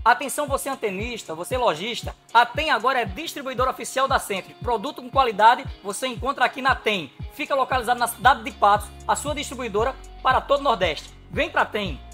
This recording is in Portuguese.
Atenção você antenista, você lojista, a TEM agora é distribuidora oficial da Sentry. Produto com qualidade você encontra aqui na TEM. Fica localizado na cidade de Patos, a sua distribuidora para todo o Nordeste. Vem pra TEM!